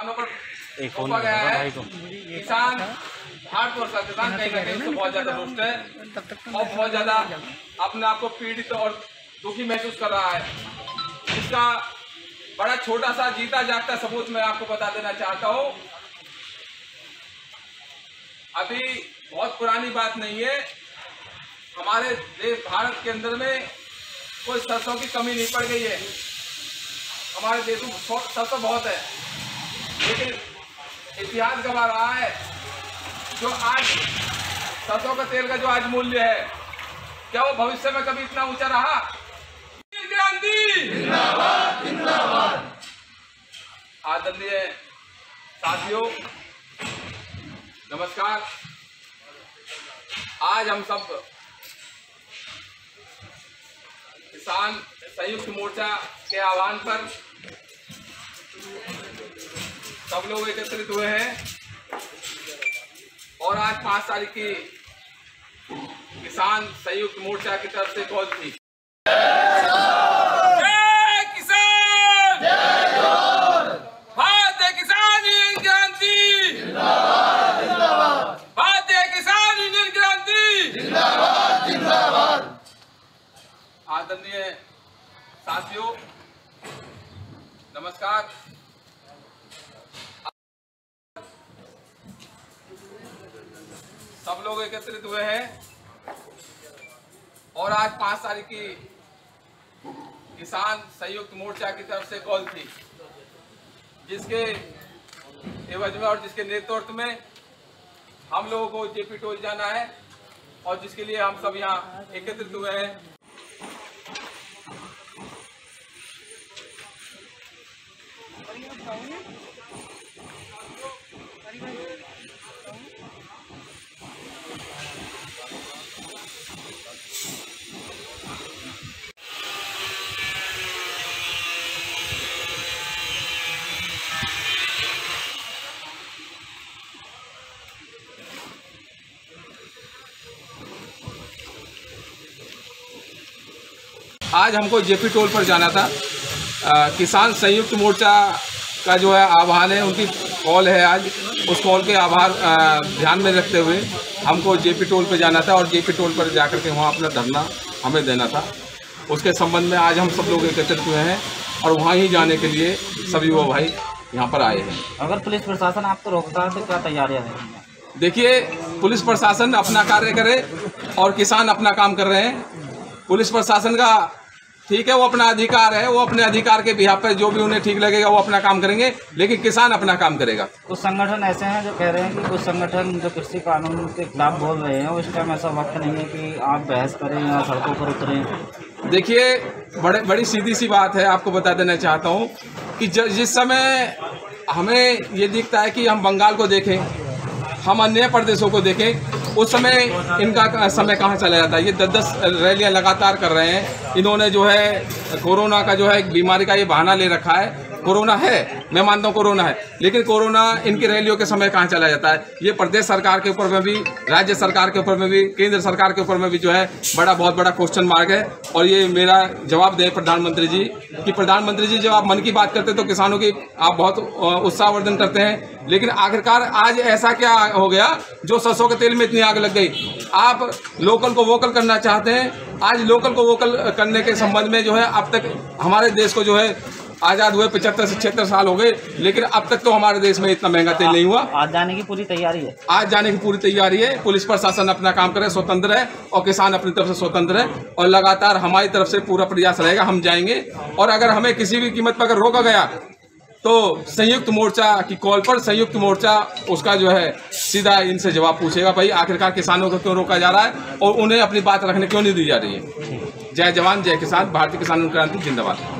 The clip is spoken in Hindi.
किसानों पर थोपा गया है। किसान भारतवर्ष का किसान कहीं ना कहीं से बहुत ज्यादा रुष्ट है और बहुत ज्यादा अपने आप को पीड़ित और दुखी महसूस कर रहा है। इसका बड़ा छोटा सा जीता जागता सबूत मैं आपको बता देना चाहता हूँ। अभी बहुत पुरानी बात नहीं है, हमारे देश भारत के अंदर में कोई सरसों की कमी नहीं पड़ गई है। हमारे देश में सरसों बहुत है, लेकिन इतिहास गवा रहा है जो आज सरसों का तेल का जो आज मूल्य है, क्या वो भविष्य में कभी इतना ऊंचा रहा? क्रांति जिंदाबाद जिंदाबाद। आदरणीय साथियों, नमस्कार। आज हम सब किसान संयुक्त मोर्चा के आह्वान पर सब लोग एकत्रित हुए हैं और आज 5 तारीख की किसान संयुक्त मोर्चा की तरफ से कॉल थी। जय किसान, जय जोहार, भारतीय किसान यूनियन क्रांति जिंदाबाद जिंदाबाद, भारतीय किसान यूनियन क्रांति जिंदाबाद जिंदाबाद। आदरणीय साथियों, नमस्कार। सब लोग एकत्रित हुए हैं और आज 5 तारीख की किसान संयुक्त मोर्चा की तरफ से कॉल थी, जिसके एवज में और जिसके नेतृत्व में हम लोगों को जेपी टोल जाना है और जिसके लिए हम सब यहाँ एकत्रित हुए हैं। आज हमको जेपी टोल पर जाना था। किसान संयुक्त मोर्चा का जो है आह्वान है, उनकी कॉल है आज। उस कॉल के आभार ध्यान में रखते हुए हमको जेपी टोल पर जाना था और जेपी टोल पर जाकर के वहाँ अपना धरना हमें देना था। उसके संबंध में आज हम सब लोग एकत्रित हुए हैं और वहाँ ही जाने के लिए सभी युवा भाई यहाँ पर आए हैं। अगर पुलिस प्रशासन आपको रोकता है तो क्या तैयारियाँ रहेंगी? देखिए, पुलिस प्रशासन अपना कार्य करे और किसान अपना काम कर रहे हैं। पुलिस प्रशासन का ठीक है, वो अपना अधिकार है, वो अपने अधिकार के बिहाफ पे जो भी उन्हें ठीक लगेगा वो अपना काम करेंगे, लेकिन किसान अपना काम करेगा। कुछ संगठन ऐसे हैं जो कह रहे हैं कि कुछ संगठन जो कृषि कानून के खिलाफ बोल रहे हैं, उस टाइम ऐसा वक्त नहीं है कि आप बहस करें या सड़कों पर उतरें। देखिए, बड़ी सीधी सी बात है, आपको बता देना चाहता हूँ कि जिस समय हमें ये दिखता है कि हम बंगाल को देखें, हम अन्य प्रदेशों को देखें, उस समय इनका समय कहाँ चला जाता है। ये 10-10 रैलियाँ लगातार कर रहे हैं। इन्होंने जो है कोरोना का जो है बीमारी का ये बहाना ले रखा है। कोरोना है, मैं मानता हूँ कोरोना है, लेकिन कोरोना इनकी रैलियों के समय कहाँ चला जाता है। ये प्रदेश सरकार के ऊपर में भी, राज्य सरकार के ऊपर में भी, केंद्र सरकार के ऊपर में भी जो है बहुत बड़ा क्वेश्चन मार्क है। और ये मेरा जवाब दें प्रधानमंत्री जी कि प्रधानमंत्री जी, जब आप मन की बात करते तो किसानों की आप बहुत उत्साहवर्धन करते हैं, लेकिन आखिरकार आज ऐसा क्या हो गया जो सरसों के तेल में इतनी आग लग गई। आप लोकल को वोकल करना चाहते हैं। आज लोकल को वोकल करने के संबंध में जो है अब तक हमारे देश को जो है आज़ाद हुए 75 से 76 साल हो गए, लेकिन अब तक तो हमारे देश में इतना महंगा तेल नहीं हुआ। आज जाने की पूरी तैयारी है। आज जाने की पूरी तैयारी है। पुलिस प्रशासन अपना काम करे, स्वतंत्र है, और किसान अपनी तरफ से स्वतंत्र है, और लगातार हमारी तरफ से पूरा प्रयास रहेगा। हम जाएंगे, और अगर हमें किसी भी कीमत पर अगर रोका गया तो संयुक्त मोर्चा की कॉल पर संयुक्त मोर्चा उसका जो है सीधा इनसे जवाब पूछेगा, भाई आखिरकार किसानों को क्यों रोका जा रहा है और उन्हें अपनी बात रखने क्यों नहीं दी जा रही है। जय जवान जय किसान, भारतीय किसान क्रांति जिंदाबाद।